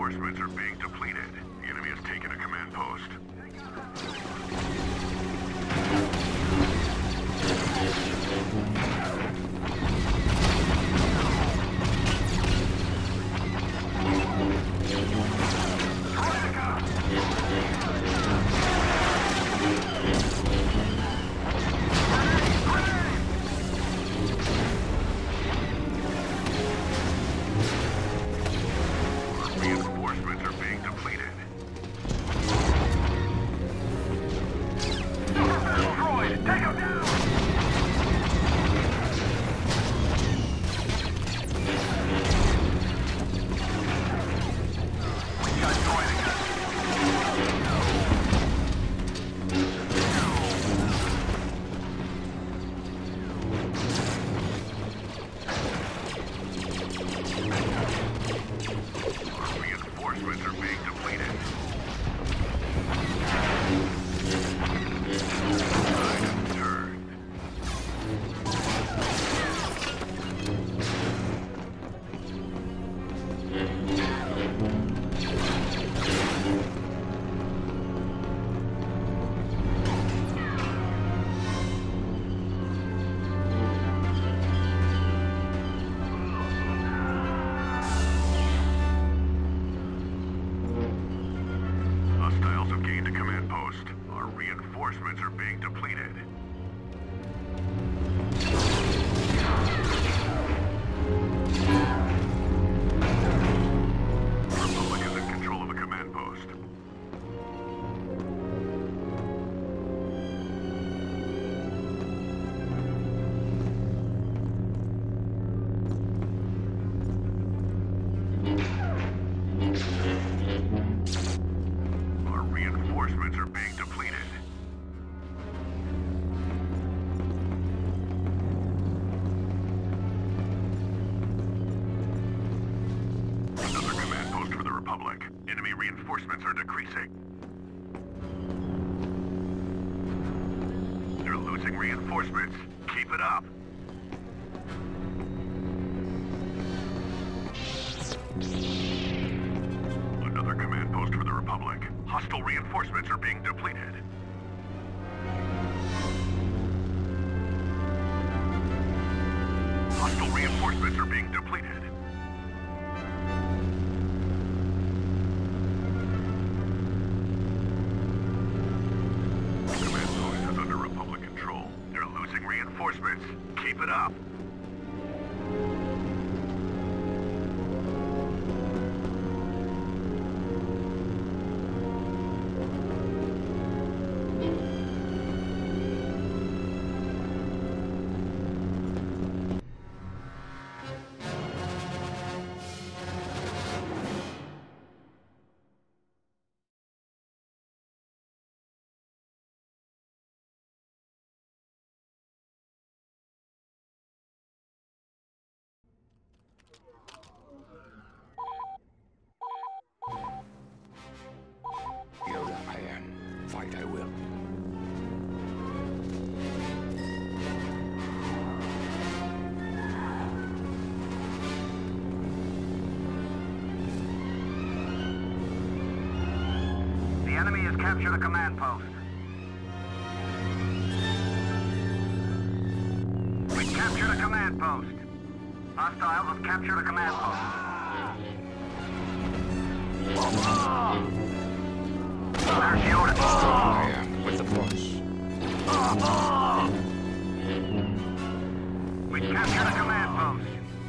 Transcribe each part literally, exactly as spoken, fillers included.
reinforcements are being depleted. The enemy has taken a command post. Reinforcements are being depleted. Droid, take him down! We got droid again. Reinforcements are being depleted. Item turned. Hostiles have gained a command post. Our reinforcements are being depleted. The Republic is in control of a command post. Our reinforcements are being depleted. Another command post for the Republic. Enemy reinforcements are decreasing. They're losing reinforcements. Keep it up. Another command post for the Republic. Hostile reinforcements are being depleted. Hostile reinforcements are being depleted. The command post is under Republic control. They're losing reinforcements. Keep it up. Yoda I am. Fight I will. The enemy has captured a command post. We've captured a command post. Hostiles have captured a command post. There's Yoda. I am with the Force. We've captured a command post.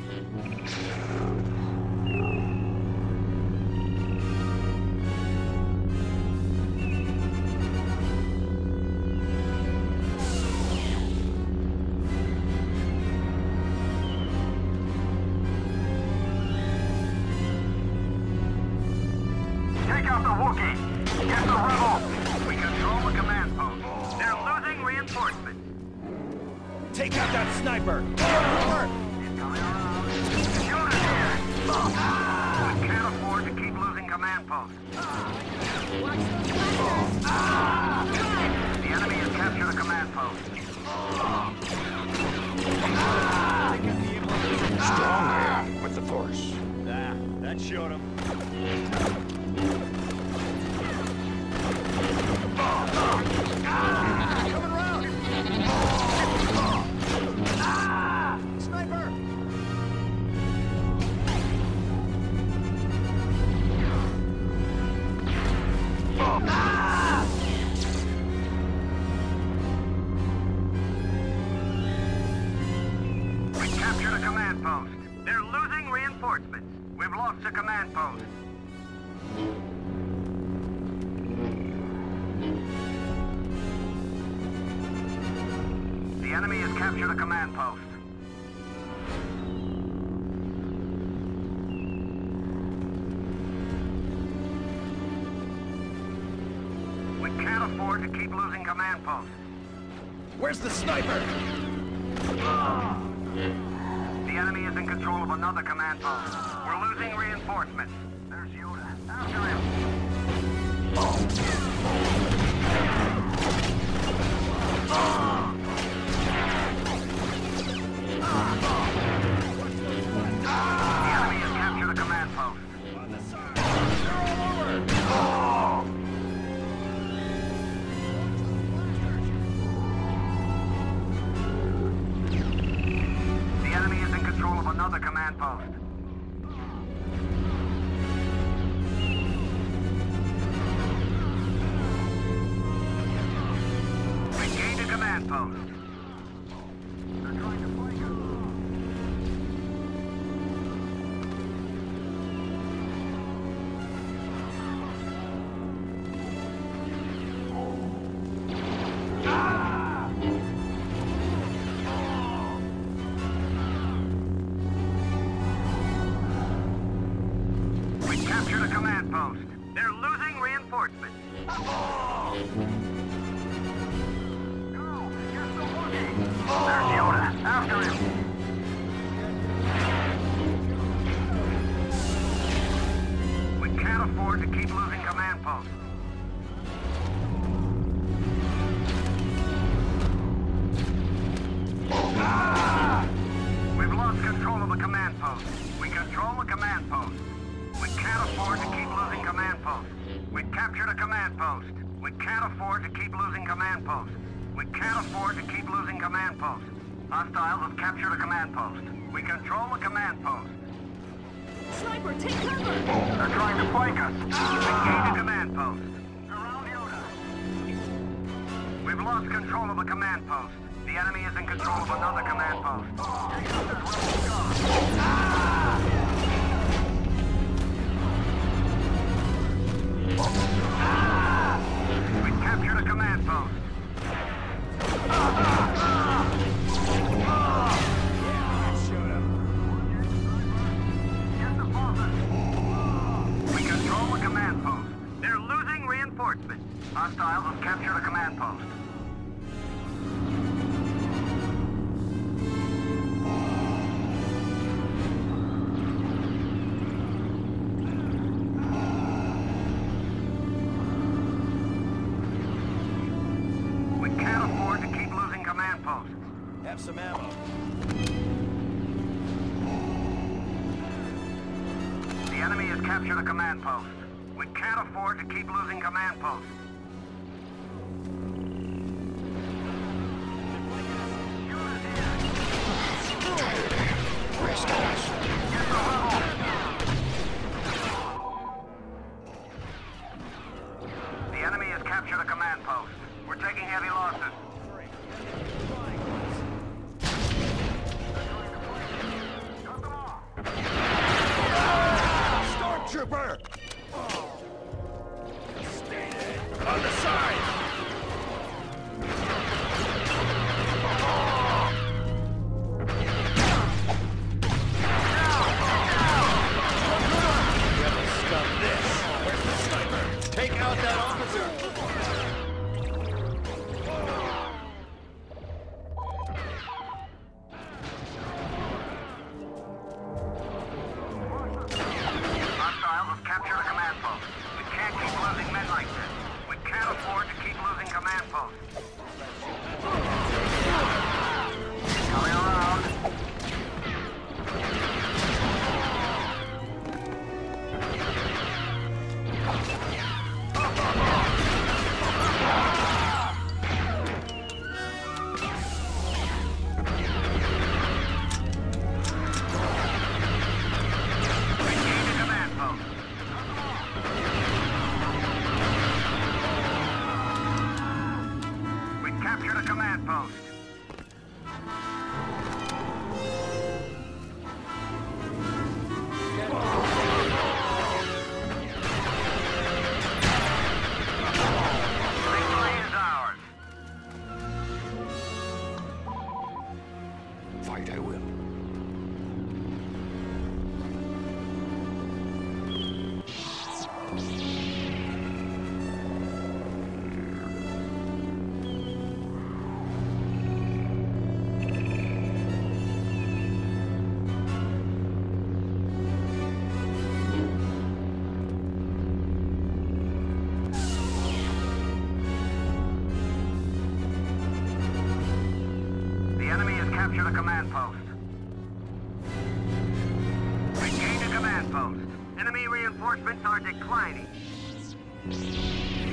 Take out the Wookiee! Get the rebel! We control the command post. They're losing reinforcements. Take out that sniper! Over! Coming around. Shoot us here! We can't afford to keep losing command posts. The enemy has captured a command post. Strong I am with the Force. Ah, that showed him. captured a command post. They're losing reinforcements. We've lost a command post. The enemy has captured a command post. We can't afford to keep losing command posts. Where's the sniper? The enemy is in control of another command post. We're losing reinforcements. There's Yoda. After him. The enemy has captured a command post. On the side. They're all over. The enemy is in control of another command post. We gained a command post. They're trying to flank us. We captured a command post. They're losing reinforcements. There's Yoda. After him. We can't afford to keep losing command posts. We've lost control of the command post. We control the command post. We can't afford to keep losing command posts. We captured a command post. We can't afford to keep losing command posts. We can't afford to keep losing command posts. Hostiles have captured a command post. We control the command post. Sniper, take cover! They're trying to flank us. We gained a command post. Around Yoda. We've lost control of the command post. The enemy is in control of another command post. We captured a command post. Shoot him. We control the command post. They're losing reinforcements. Hostiles have captured a command post. We can't afford to keep losing command posts. Have some ammo. The enemy has captured a command post. We can't afford to keep losing command posts. Rest us. The enemy has captured a command post. We're taking heavy losses. Stormtrooper! Stay dead. Fight I will. The enemy has captured a command post. We gained a command post. Enemy reinforcements are declining.